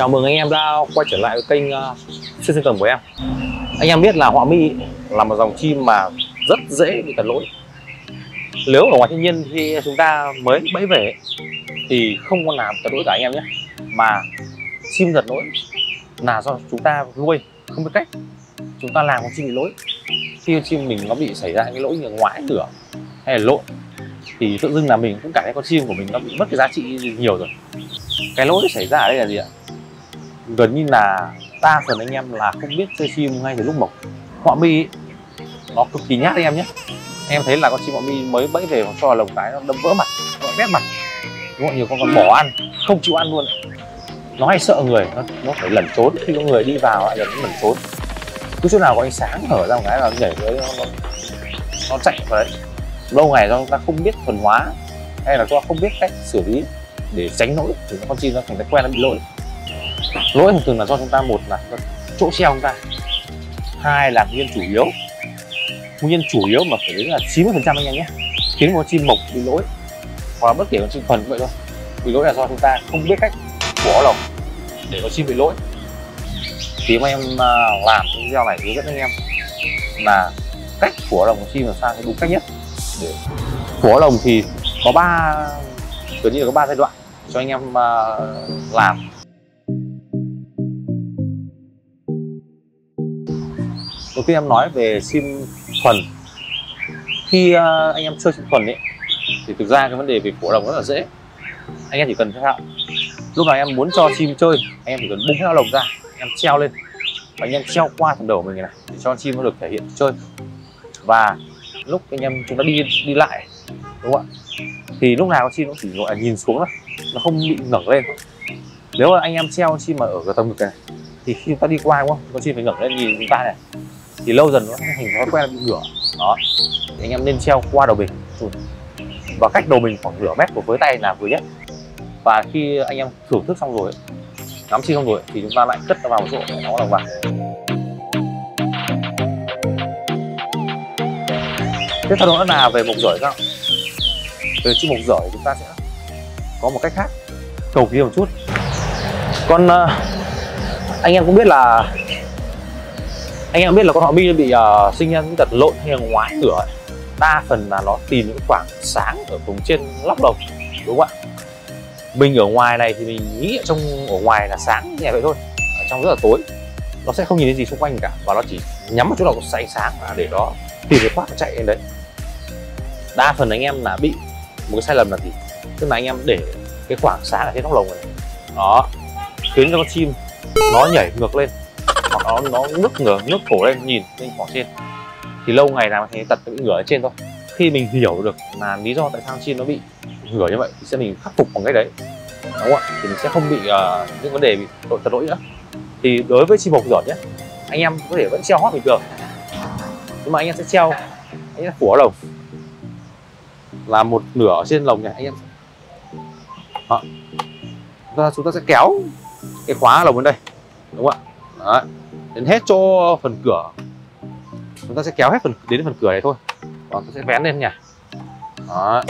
Chào mừng anh em đã quay trở lại với kênh Xuyên Sinh Cầm của em. Anh em biết là họa mi là một dòng chim mà rất dễ bị tật lỗi. Nếu ở ngoài thiên nhiên thì chúng ta mới bẫy về thì không có làm tật lỗi cả anh em nhé. Mà chim tật lỗi là do chúng ta nuôi không biết cách, chúng ta làm con chim bị lỗi. Khi con chim mình nó bị xảy ra cái lỗi như ngoái cửa hay là lộn thì tự dưng là mình cũng cảm thấy con chim của mình nó bị mất cái giá trị nhiều rồi. Cái lỗi xảy ra ở đây là gì ạ? Gần như là đa phần anh em là không biết chơi chim ngay từ lúc mộc. Họa mi nó cực kỳ nhát anh em nhé. Em thấy là con chim họa mi mới bẫy về cho vào lồng cái nó đâm vỡ mặt, nó bét mặt, đúng không? Nhiều con còn bỏ ăn, không chịu ăn luôn. Nó hay sợ người, nó phải lẩn trốn, khi có người đi vào lại nó lẩn trốn. Cứ chỗ nào có ánh sáng hở ra một cái là nhảy tới nó chạy vào đấy. Lâu ngày do chúng ta không biết thuần hóa hay là do không biết cách xử lý để tránh lỗi thì con chim nó thành thói quen nó bị lỗi. Lỗi thường là do chúng ta, một là chỗ treo chúng ta, hai là nguyên nhân chủ yếu. Nguyên nhân chủ yếu mà phải đến là 90% anh em nhé, khiến con chim mộc bị lỗi, hoặc là bất kể con chim thuần cũng vậy thôi. Bị lỗi là do chúng ta không biết cách bỏ lồng để con chim bị lỗi. Thì mà em làm cái video này hướng dẫn anh em là cách bỏ lồng con chim làm sao đúng cách nhất. Để bỏ lồng thì có gần như là có 3 giai đoạn cho anh em làm. Đầu tiên em nói về chim thuần. Khi anh em chơi chim thuần ấy thì thực ra cái vấn đề về phổ lồng rất là dễ. Anh em chỉ cần thế nào, lúc nào em muốn cho chim chơi, anh em chỉ cần bung hết lồng ra, em treo lên và anh em treo qua phần đầu mình này để cho chim nó được thể hiện chơi. Và lúc anh em chúng ta đi lại, đúng không ạ, thì lúc nào con chim nó chỉ gọi là nhìn xuống thôi, nó không bị ngẩng lên. Nếu mà anh em treo chim mà ở cái tầm ngực này thì khi chúng ta đi qua, đúng không, con chim phải ngẩng lên nhìn chúng ta này, thì lâu dần nó thành thói quen bị ngửa. Đó, thì anh em nên treo qua đầu mình và cách đầu mình khoảng nửa mét của với tay là vừa nhất. Và khi anh em thưởng thức xong rồi, ngắm chim xong rồi thì chúng ta lại cất nó vào một chỗ để nó lồng vào. Tiếp theo đó là về mộc dởi sao? Về chim mộc dởi chúng ta sẽ có một cách khác, cầu kỳ một chút. Anh em cũng biết là con họa mi bị sinh ra những tật lộn hay là ngoái ngửa ấy. Đa phần là nó tìm những khoảng sáng ở vùng trên lóc lồng, đúng không ạ? Mình ở ngoài này thì mình nghĩ ở ngoài là sáng nhẹ vậy thôi, ở trong rất là tối, nó sẽ không nhìn thấy gì xung quanh cả, và nó chỉ nhắm một chỗ nào có ánh sáng để đó tìm cái thoát nó chạy lên đấy. Đa phần anh em là bị một cái sai lầm là gì? Tức là anh em để cái khoảng sáng ở trên lóc lồng này, đó khiến cho con chim nó nhảy ngược lên, hoặc nó ngước cổ lên nhìn lên khoảng trên, thì lâu ngày làm thành tật bị ngửa ở trên thôi. Khi mình hiểu được là lý do tại sao chim nó bị ngửa như vậy thì mình khắc phục bằng cách đấy, đúng không ạ? Thì mình sẽ không bị những vấn đề bị tật lỗi nữa. Thì đối với chim mộc dởi nhé, anh em có thể vẫn treo hót bình thường, nhưng mà anh em sẽ treo, anh em phủ lồng là một nửa ở trên lồng này, anh em chúng ta sẽ kéo cái khóa lồng đến đây, đúng không ạ? Đấy, đến hết chỗ phần cửa, chúng ta sẽ kéo hết đến phần cửa này thôi, còn ta sẽ vén lên nhỉ. Đó,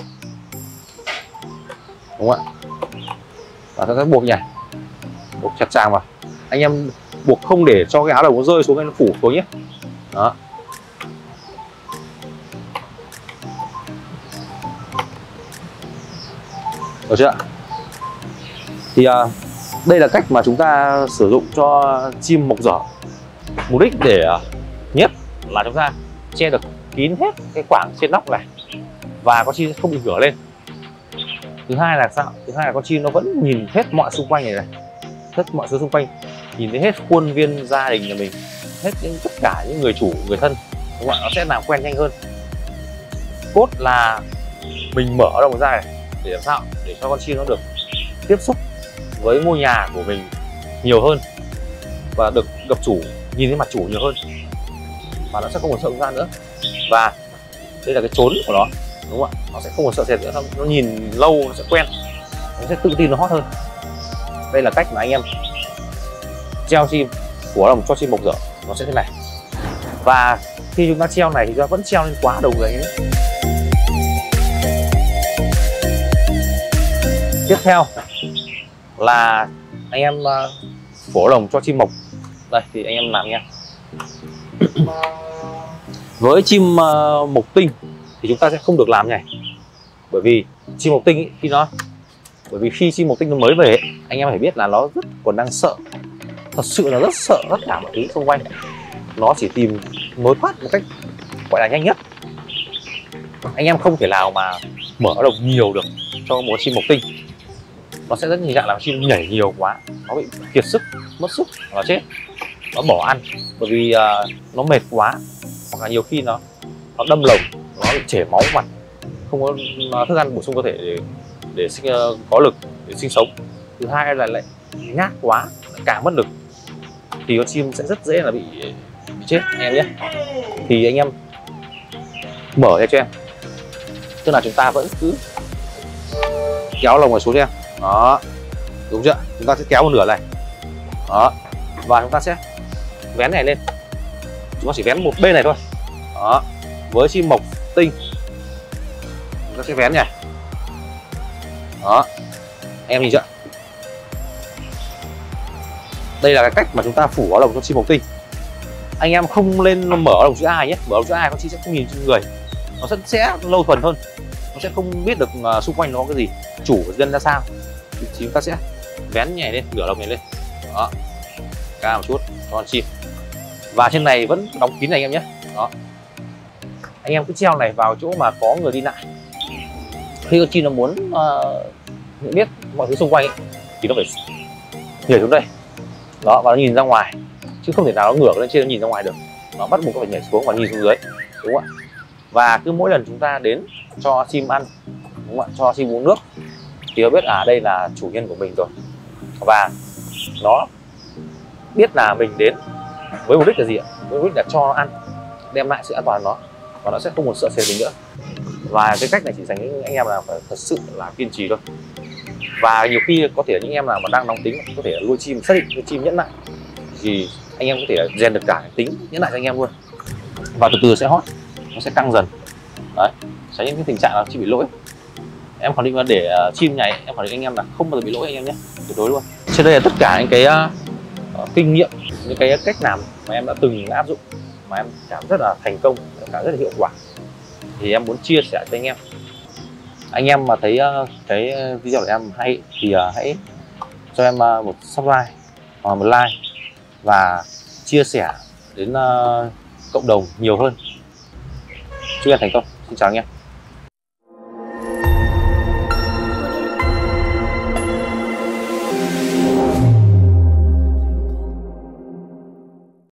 đúng không ạ? Và ta sẽ buộc nhỉ, buộc chặt chàng vào. Anh em buộc không để cho cái áo lồng nó rơi xuống, nó phủ xuống nhé. Đó, được chưa ạ? Thì đây là cách mà chúng ta sử dụng cho chim mộc dởi. Mục đích để nhất là chúng ta che được kín hết cái khoảng trên nóc này và con chim không bị ngửa lên. Thứ hai là sao? Thứ hai là con chim nó vẫn nhìn hết mọi xung quanh này, hết mọi thứ xung quanh, nhìn thấy hết khuôn viên gia đình nhà mình, hết tất cả những người chủ, người thân, đúng không ạ? Nó sẽ làm quen nhanh hơn. Cốt là mình mở lồng ra này để làm sao để cho con chim nó được tiếp xúc với ngôi nhà của mình nhiều hơn và được gặp chủ, nhìn thấy mặt chủ nhiều hơn, và nó sẽ không còn sợ chúng ta nữa. Và đây là cái trốn của nó, đúng không ạ? Nó sẽ không còn sợ sệt nữa, nó nhìn lâu nó sẽ quen, nó sẽ tự tin, nó hót hơn. Đây là cách mà anh em treo chim của lồng cho chim mộc dởi, nó sẽ thế này. Và khi chúng ta treo này thì chúng ta vẫn treo lên quá đầu người ấy. Tiếp theo là anh em phủ lồng cho chim mộc. Đây thì anh em làm nha. Với chim mộc tinh thì chúng ta sẽ không được làm nhảy, bởi vì chim mộc tinh ý, khi chim mộc tinh nó mới về ấy, anh em phải biết là nó rất còn đang sợ, thật sự là rất sợ tất cả mọi thứ xung quanh. Nó chỉ tìm lối thoát một cách gọi là nhanh nhất. Anh em không thể nào mà mở lồng nhiều được cho một chim mộc tinh. Nó sẽ rất tình trạng là chim nhảy nhiều quá, nó bị kiệt sức, mất sức, nó chết, nó bỏ ăn bởi vì nó mệt quá, hoặc là nhiều khi nó đâm lồng, nó bị chảy máu mặt, không có thức ăn bổ sung cơ thể để có lực để sinh sống. Thứ hai là lại nhát quá, lại càng mất lực, thì con chim sẽ rất dễ là bị chết anh em nhé. Thì anh em mở ra cho em, tức là chúng ta vẫn cứ kéo lồng này xuống cho em. Đó, đúng chưa? Chúng ta sẽ kéo một nửa này. Đó, và chúng ta sẽ vén này lên. Chúng ta chỉ vén một bên này thôi. Đó, với chim mộc tinh chúng ta sẽ vén này. Đó, em nhìn chưa? Đây là cái cách mà chúng ta phủ áo lồng cho chim mộc tinh. Anh em không lên mở áo lồng chữ A nhé. Mở áo lồng chữ A con chim sẽ không nhìn trên người, nó sẽ lâu thuần hơn, nó sẽ không biết được xung quanh nó có cái gì, chủ dân ra sao. Thì chúng ta sẽ vén nhảy lên, nửa lồng này lên. Đó, cao một chút cho con chim, và trên này vẫn đóng kín này anh em nhé. Đó, anh em cứ treo này vào chỗ mà có người đi lại. Khi con chim nó muốn biết mọi thứ xung quanh ấy, thì nó phải nhảy xuống đây. Đó, và nó nhìn ra ngoài, chứ không thể nào nó ngửa lên trên nó nhìn ra ngoài được. Nó bắt buộc phải nhảy xuống và nhìn xuống dưới, đúng không ạ? Và cứ mỗi lần chúng ta đến cho chim ăn, đúng không ạ, cho chim uống nước, thì nó biết đây là chủ nhân của mình rồi, và nó biết là mình đến với mục đích là gì ạ? Với mục đích là cho nó ăn, đem lại sự an toàn nó, và nó sẽ không còn sợ sệt mình nữa. Và cái cách này chỉ dành những anh em là phải thật sự là kiên trì thôi. Và nhiều khi có thể những em nào mà đang nóng tính, có thể là nuôi chim xác định nuôi chim nhẫn nại, thì anh em có thể rèn được cả tính nhẫn nại cho anh em luôn, và từ từ sẽ hót, nó sẽ căng dần. Đấy, tránh những cái tình trạng là chim bị lỗi. Em khẳng định là để chim nhảy, em khẳng định anh em là không bao giờ bị lỗi anh em nhé, tuyệt đối luôn. Trên đây là tất cả những cái kinh nghiệm, những cái cách làm mà em đã từng áp dụng, mà em cảm rất là thành công, cảm rất là hiệu quả, thì em muốn chia sẻ cho anh em. Anh em mà thấy cái video của em hay thì hãy cho em một subscribe hoặc một like và chia sẻ đến cộng đồng nhiều hơn. Chúc em thành công. Xin chào anh em.